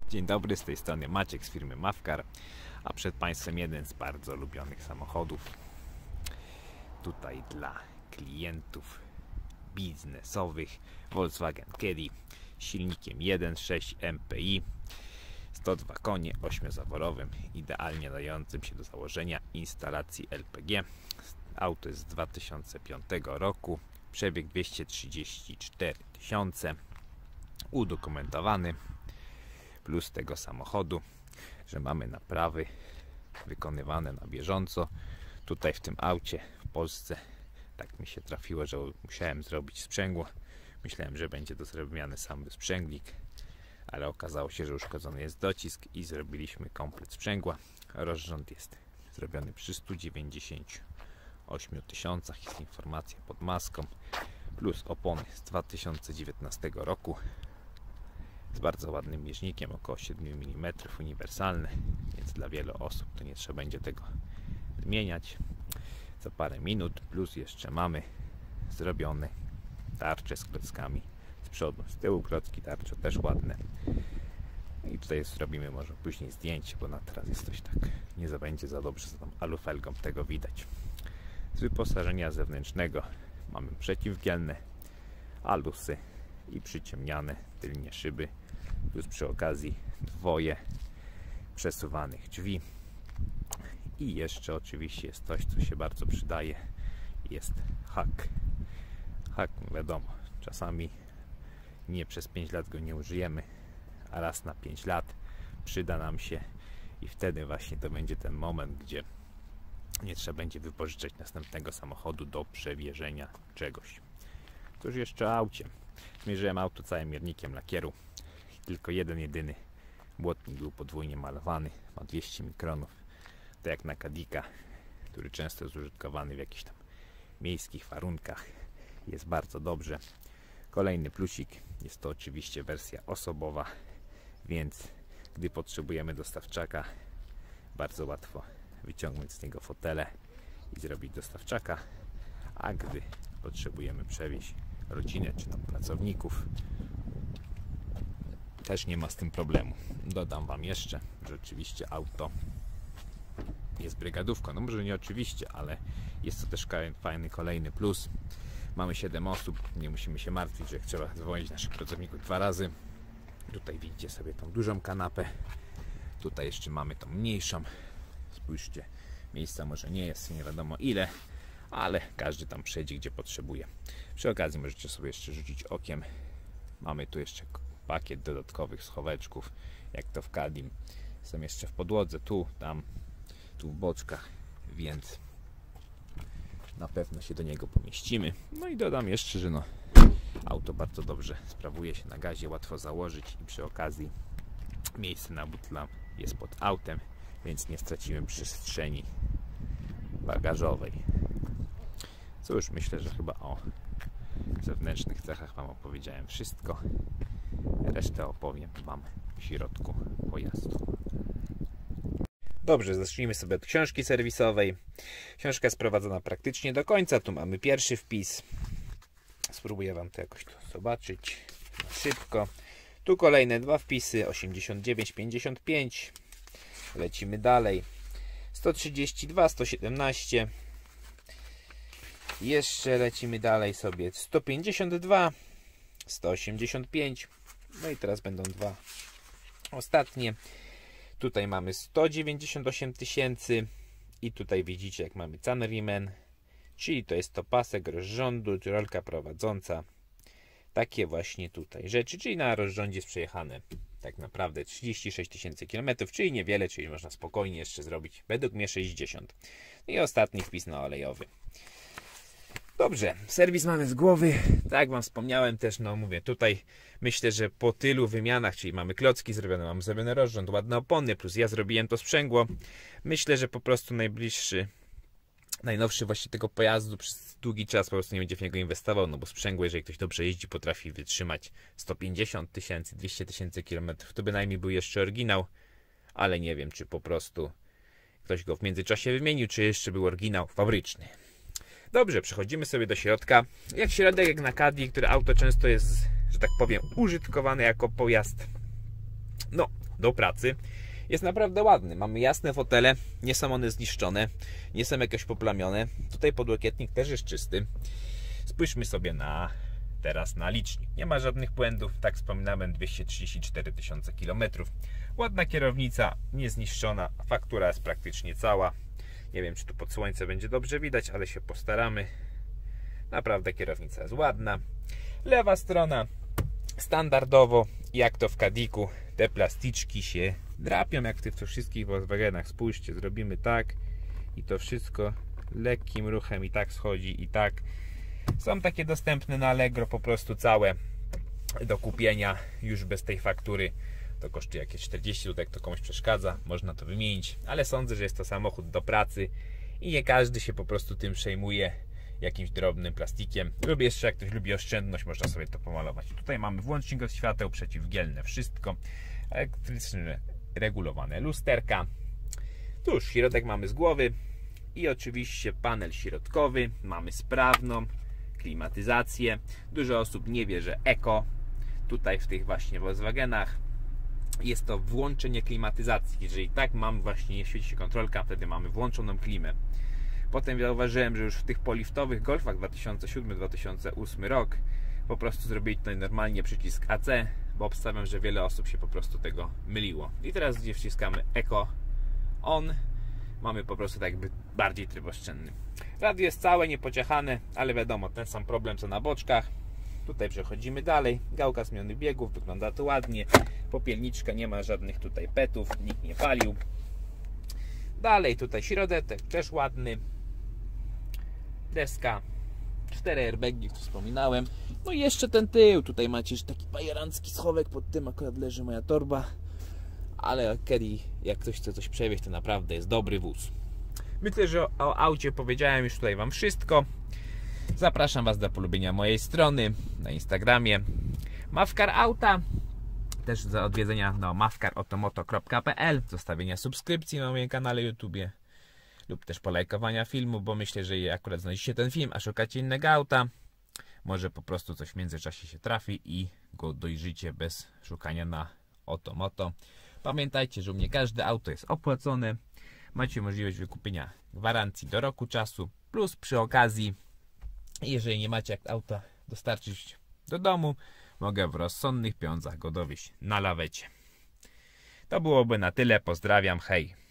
Dzień dobry, z tej strony Maciek z firmy Mavcar, a przed Państwem jeden z bardzo lubionych samochodów. Tutaj dla klientów biznesowych Volkswagen Caddy z silnikiem 1.6 MPI, 102 konie, 8-zaworowym, idealnie dającym się do założenia instalacji LPG. Auto jest z 2005 roku, przebieg 234 000, udokumentowany. Plus tego samochodu, że mamy naprawy wykonywane na bieżąco. Tutaj w tym aucie w Polsce tak mi się trafiło, że musiałem zrobić sprzęgło. Myślałem, że będzie do zrobiony sam sprzęglik, ale okazało się, że uszkodzony jest docisk i zrobiliśmy komplet sprzęgła. Rozrząd jest zrobiony przy 198 000, jest informacja pod maską, plus opony z 2019 roku. Z bardzo ładnym bieżnikiem, około 7 mm, uniwersalny, więc dla wielu osób to nie trzeba będzie tego zmieniać za parę minut. Plus jeszcze mamy zrobione tarcze z klockami z przodu, z tyłu klocki, tarcze też ładne. I tutaj zrobimy może później zdjęcie, bo na teraz jest coś tak, nie będzie za dobrze za tą alufelgą tego widać. Z wyposażenia zewnętrznego mamy przeciwmgielne, alusy i przyciemniane tylnie szyby, plus przy okazji dwoje przesuwanych drzwi. I jeszcze oczywiście jest coś, co się bardzo przydaje, jest hak. Hak, wiadomo, czasami nie przez 5 lat go nie użyjemy, a raz na 5 lat przyda nam się i wtedy właśnie to będzie ten moment, gdzie nie trzeba będzie wypożyczać następnego samochodu do przewiezienia czegoś. Cóż jeszcze o aucie. Zmierzyłem auto całym miernikiem lakieru. Tylko jeden jedyny błotnik był podwójnie malowany. Ma 200 mikronów. To jak na Caddy'ka, który często jest użytkowany w jakichś tam miejskich warunkach. Jest bardzo dobrze. Kolejny plusik. Jest to oczywiście wersja osobowa, więc gdy potrzebujemy dostawczaka, bardzo łatwo wyciągnąć z niego fotele i zrobić dostawczaka. A gdy potrzebujemy przewieźć rodzinę czy tam pracowników, też nie ma z tym problemu. Dodam Wam jeszcze, że oczywiście auto jest brygadówką. No może nie oczywiście, ale jest to też fajny kolejny plus. Mamy 7 osób, nie musimy się martwić, że trzeba dzwonić naszych pracowników 2 razy. Tutaj widzicie sobie tą dużą kanapę. Tutaj jeszcze mamy tą mniejszą. Spójrzcie, miejsca może nie jest, nie wiadomo ile, ale każdy tam przejdzie, gdzie potrzebuje. Przy okazji możecie sobie jeszcze rzucić okiem. Mamy tu jeszcze pakiet dodatkowych schoweczków, jak to w Caddy. Są jeszcze w podłodze, tu, tam, tu w boczkach, więc na pewno się do niego pomieścimy. No i dodam jeszcze, że auto bardzo dobrze sprawuje się na gazie, łatwo założyć i przy okazji miejsce na butla jest pod autem, więc nie stracimy przestrzeni bagażowej. Cóż, myślę, że chyba o zewnętrznych cechach Wam opowiedziałem wszystko. Resztę opowiem Wam w środku pojazdu. Dobrze, zacznijmy sobie od książki serwisowej. Książka jest prowadzona praktycznie do końca. Tu mamy pierwszy wpis. Spróbuję Wam to jakoś tu zobaczyć na szybko. Tu kolejne 2 wpisy. 89,55. Lecimy dalej. 132, 117. Jeszcze lecimy dalej sobie. 152, 185. No i teraz będą 2 ostatnie. Tutaj mamy 198 000 i tutaj widzicie, jak mamy Zahnriemen, czyli to jest to pasek rozrządu, rolka prowadząca. Takie właśnie tutaj rzeczy, czyli na rozrządzie jest przejechane tak naprawdę 36 000 km, czyli niewiele, czyli można spokojnie jeszcze zrobić według mnie 60. I ostatni wpis na olejowy. Dobrze, serwis mamy z głowy. Tak jak Wam wspomniałem też, mówię, tutaj myślę, że po tylu wymianach, czyli mamy klocki zrobione, mamy zrobiony rozrząd, ładne opony, plus ja zrobiłem to sprzęgło. Myślę, że po prostu najnowszy właściciel tego pojazdu przez długi czas po prostu nie będzie w niego inwestował, bo sprzęgło, jeżeli ktoś dobrze jeździ, potrafi wytrzymać 150 000, 200 000 km. To bynajmniej był jeszcze oryginał, ale nie wiem, czy po prostu ktoś go w międzyczasie wymienił, czy jeszcze był oryginał fabryczny. Dobrze, przechodzimy sobie do środka. Jak środek, jak na Caddy, które auto często jest, że tak powiem, użytkowane jako pojazd do pracy. Jest naprawdę ładny. Mamy jasne fotele, nie są one zniszczone, nie są jakoś poplamione. Tutaj podłokietnik też jest czysty. Spójrzmy sobie teraz na licznik. Nie ma żadnych błędów. Tak wspominałem, 234 000 km. Ładna kierownica, niezniszczona. Faktura jest praktycznie cała. Nie wiem, czy tu pod słońce będzie dobrze widać, ale się postaramy. Naprawdę kierownica jest ładna. Lewa strona standardowo, jak to w Kadiku, te plasticzki się drapią jak w tych wszystkich Volkswagenach. Spójrzcie, zrobimy tak i to wszystko lekkim ruchem i tak schodzi i tak. Są takie dostępne na Allegro po prostu całe do kupienia już bez tej faktury. To kosztuje jakieś 40 zł, jak to komuś przeszkadza, można to wymienić, ale sądzę, że jest to samochód do pracy i nie każdy się po prostu tym przejmuje, jakimś drobnym plastikiem. Lubię jeszcze, jak ktoś lubi oszczędność, można sobie to pomalować. Tutaj mamy włącznik od świateł, przeciwgielne, wszystko. Elektryczne, regulowane lusterka. Tu już środek mamy z głowy i oczywiście panel środkowy. Mamy sprawną klimatyzację. Dużo osób nie wie, że eko tutaj w tych właśnie Volkswagenach jest to włączenie klimatyzacji. Jeżeli tak mam właśnie, świeci się kontrolka, wtedy mamy włączoną klimę. Potem zauważyłem, że już w tych poliftowych Golfach 2007-2008 rok po prostu zrobili tutaj normalnie przycisk AC, bo obstawiam, że wiele osób się po prostu tego myliło. I teraz, gdzie wciskamy Eco On, mamy po prostu tak jakby bardziej tryb oszczędny. Radio jest całe, niepociachane, ale wiadomo, ten sam problem co na boczkach. Tutaj przechodzimy dalej. Gałka zmienionych biegów, wygląda to ładnie. Popielniczka, nie ma żadnych tutaj petów, nikt nie palił. Dalej tutaj środek też ładny. Deska, 4 airbagi, jak tu wspominałem. No i jeszcze ten tył. Tutaj macie taki bajerancki schowek, pod tym akurat leży moja torba. Ale kiedy jak ktoś chce coś przewieźć, to naprawdę jest dobry wóz. Myślę, że o aucie powiedziałem już tutaj wam wszystko. Zapraszam was do polubienia mojej strony na Instagramie Mavcar Auta. Też za odwiedzenia na mavcarotomoto.pl, zostawienia subskrypcji na moim kanale YouTube lub też polajkowania filmu, bo myślę, że akurat znajdziecie ten film, a szukacie innego auta, może po prostu coś w międzyczasie się trafi i go dojrzycie bez szukania na Otomoto. Pamiętajcie, że u mnie każde auto jest opłacone, macie możliwość wykupienia gwarancji do roku czasu, plus przy okazji, jeżeli nie macie jak auta dostarczyć do domu, mogę w rozsądnych pieniądzach go dowieźć na lawecie. To byłoby na tyle. Pozdrawiam. Hej.